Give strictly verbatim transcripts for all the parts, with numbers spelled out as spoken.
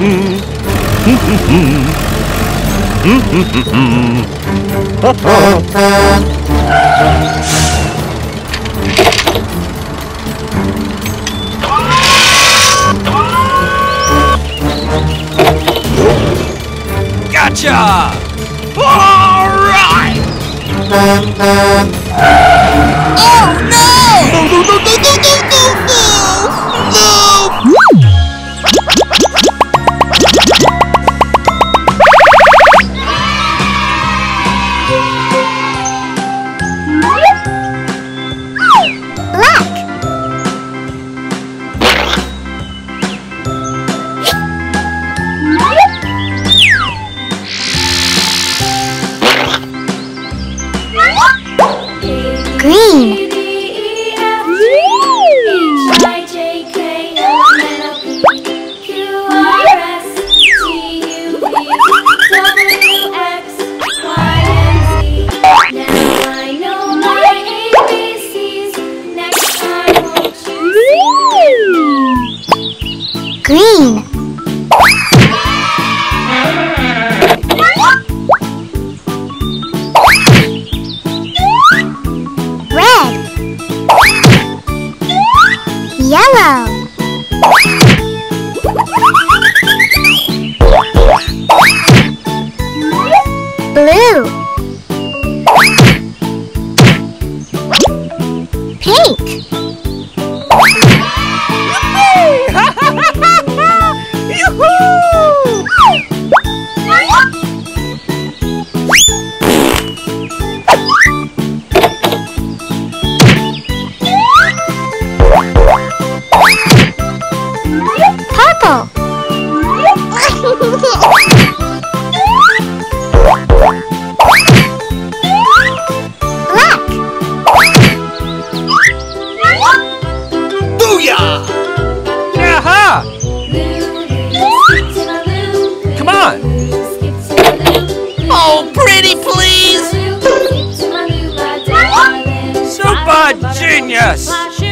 Gotcha! All right! Oh no! No, no, no, no, no, no, no, no! No! Green. Green. Red. Yellow. Blue. Pink. Purple. Black. Booyah! Aha! Come on! Oh, pretty please! Super genius!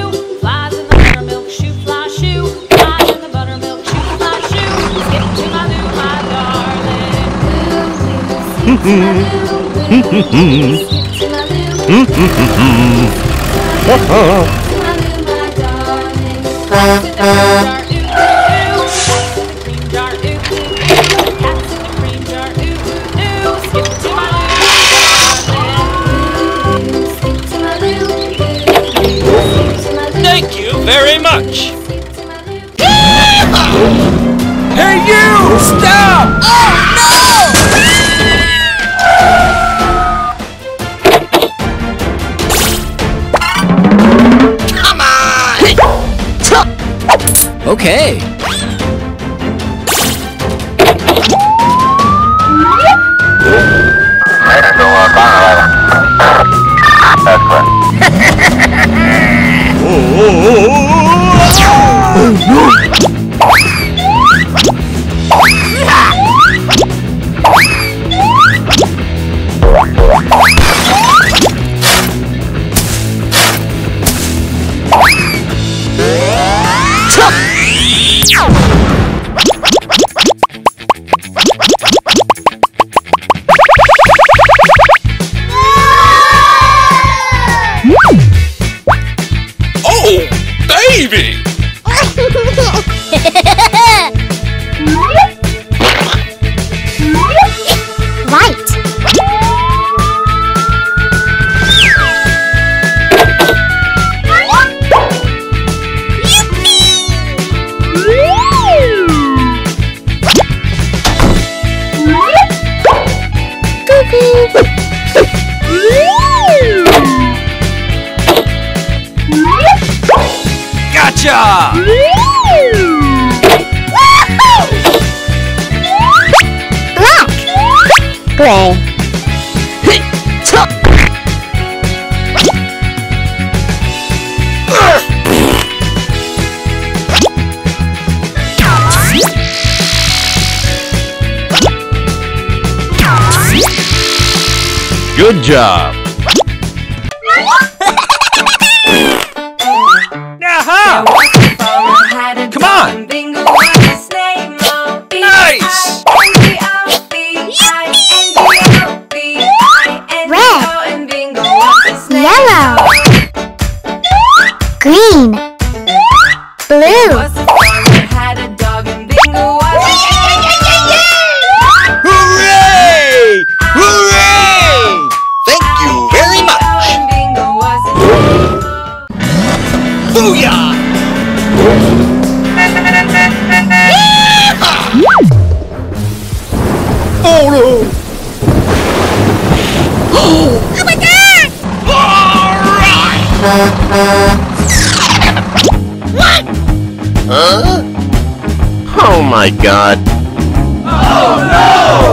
Thank you very much. Hey you! Stop! Oh no! Come on! Okay. Oh, baby! White. Gotcha! Black. Gray. Good job! Aha! Come on! Green. Blue. Had a dog and bingo was Hooray! Hooray! Thank you very much. and bingo was Booyah! Oh no! Oh my god! Huh? Oh my god. Oh no!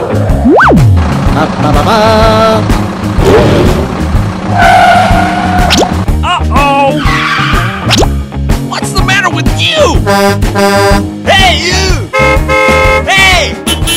Uh-oh! What's the matter with you? Hey you! Hey!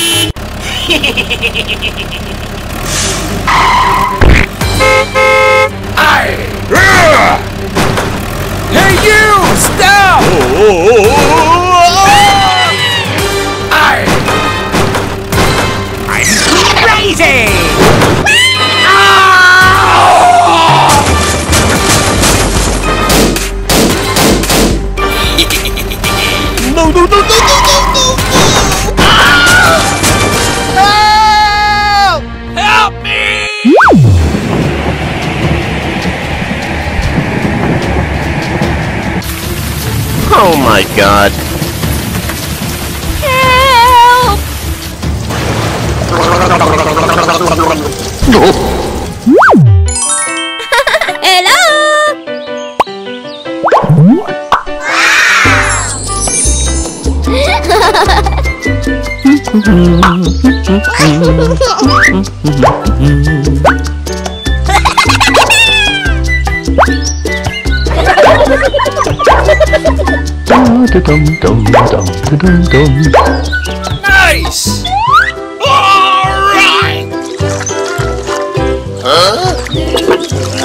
Hey, you! Stop! I'm crazy! No, no, no, no, no, no, no, no! Help! Help me! Oh my god. Help! Hello! Nice! Alright! Huh?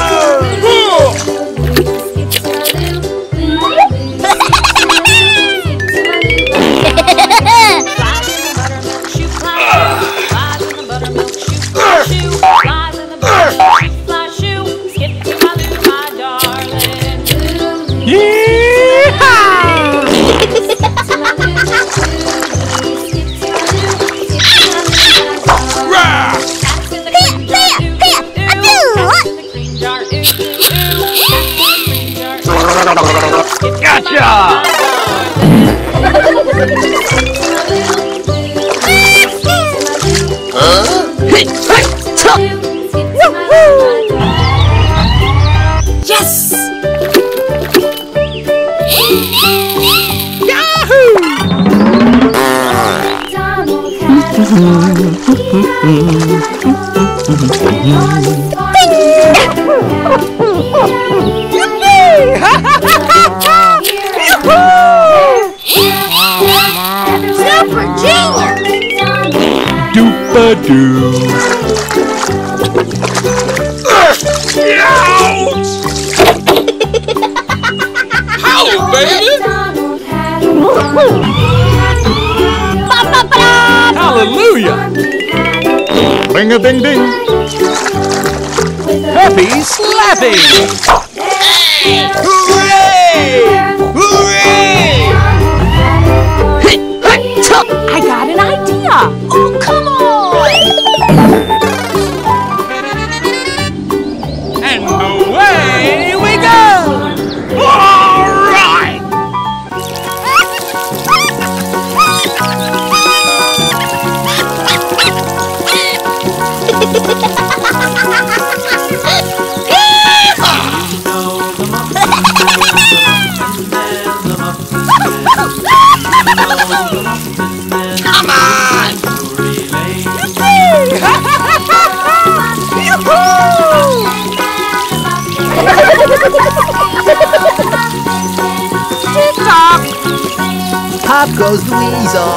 Gotcha! Huh? Yes! Super genius! Doopa-doo! Howdy, baby! Hallelujah! Ring-a-ding-ding! Happy slapping! Hooray! Hooray! I got an idea! Oh, come on! And away we go! All right! Come on! Tick-tock! Pop goes the weasel.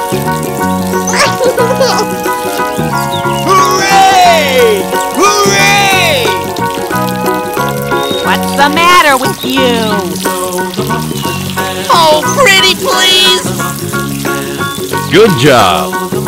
Hooray! Hooray! What's the matter with you? Oh, pretty please! Good job!